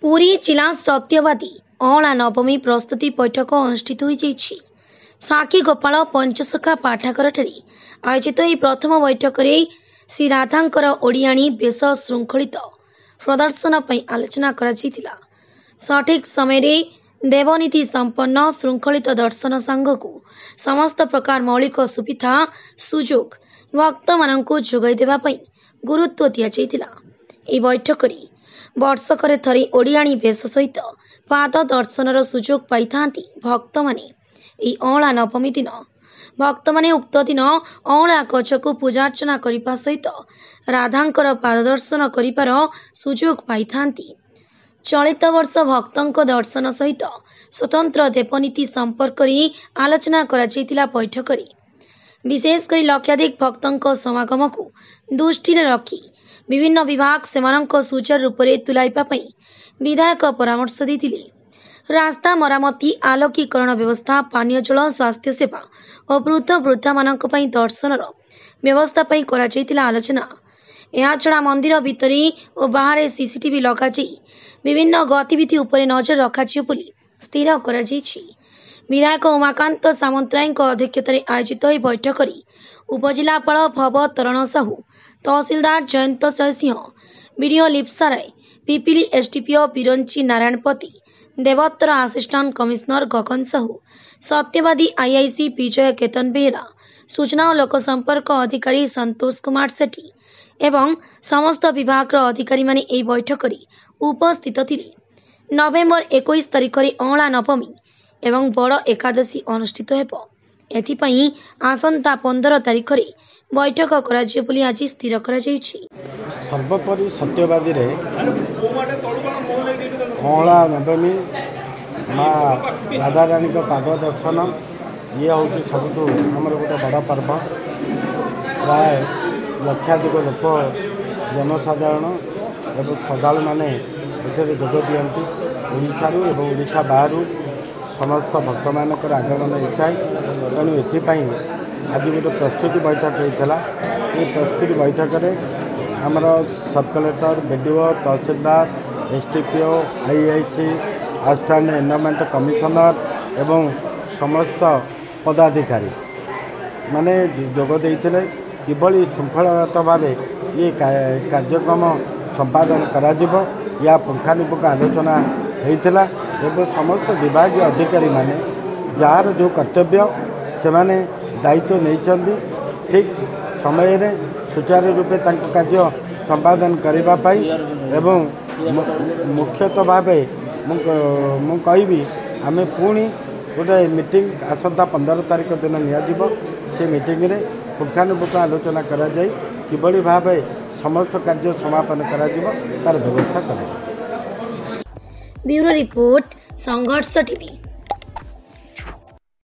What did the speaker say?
पुरी जिला सत्यवादी अला नवमी प्रस्तुति बैठक अनुष्ठित हो साखी गोपाल पंचसखा पाठागार आयोजित यह प्रथम बैठक में श्री राधांकर ओडियाणी बेश श्रृंखलित प्रदर्शन पर आलोचना करा। सठिक समय देवनीति संपन्न श्रृंखलित दर्शन सांग को समस्त प्रकार मौलिक सुविधा सुजोग भक्त मानक जोगाई देवाई गुरुत्व दि बैठक में वर्षकर थरे ओडियाणी बेश सहित पाद दर्शनर सुजोग पाई भक्त माने अला नवमी दिन भक्त माने उक्त दिन अला गछ को पूजार्चना करने सहित राधांकर पाद दर्शन कर सुजोग पाई। चलित वर्ष भक्तों दर्शन सहित स्वतंत्र देवनीति संपर्क में आलोचना करा बैठक में विशेषकर लक्षाधिक भक्तों समागम को दृष्टि रखी विभिन्न विभाग सेमानंको सुचारू रूप से तुलाइबा पई विधायक परामर्श देथिले। रास्ता मरामती आलोकीकरण व्यवस्था पानीय जल स्वास्थ्य सेवा और वृद्ध वृद्धा मानक पई दर्शनर व्यवस्था पई करा जायतिला आलोचना। या छड़ा मंदिर भितरे और बाहर सीसीटीवी लगा जाई विभिन्न गतिविधि उपरे नजर रखाजियो बोली स्थिर करा जायछि। विधायक उमाकांत सामंतराय अध्यक्षतार आयोजित यह बैठक में उपजिलापाल भव तरण साहू तहसीलदार जयंत जयसिंह बीडीओ लिप्सा राय पिपिली एसडीपीओ बिरंची नारायणपति देवोत्तर assistant commissioner Gagan Sahu Satyabadi IIC विजय केतन बेहरा सूचना और लोकसंपर्क अधिकारी संतोष कुमार सेठी एवं समस्त विभाग अधिकारी माने एही बैठक में उपस्थित थिले। नवेम्बर 21 तारिख में अला नवमी एवं बड़ एकादशी अनुष्ठित हेबो। एथिपई आसंता 15 तारिख में बैठक कर आज स्थिर कर सर्वोपरि सत्यवादी रे अला नवमी माँ राधाराणी पाद दर्शन ये हूँ सब आमर गोटे बड़ पर्व। प्राय लक्षाधिक लोक जनसाधारण एवं श्रद्धालु मैंने जोग दियंती ओडिशारू एवं ओडिशा बाहर समस्त भक्त मानकर आगमन होता है। तेणु एथिपाई आज गोटे प्रस्तुति बैठक होता है। ये प्रस्तुति बैठक में आमर सब कलेक्टर बीडीओ तहसीलदार SDPO IIC assistant environment commissioner एवं समस्त पदाधिकारी माने जोग देइथिले किभली श्रृंखलागत भाव ये कार्यक्रम संपादन करा या पुंखानुपुंख आलोचना होता एवं समस्त विभाग अधिकारी माने जार जो कर्तव्य से माने दायित्व नहीं ठीक समय सुचारू रूपे कार्य संपादन करने एवं मुख्यतः भाव मु कहि आम पुणी गोटे मीटिंग आसंता 15 तारिख दिन नि मीटिंग रे पुंखानुपुंख आलोचना करा जाय किभली भाव समस्त कार्य समापन करा तार व्यवस्था करा। Bureau report Sangharsh TV.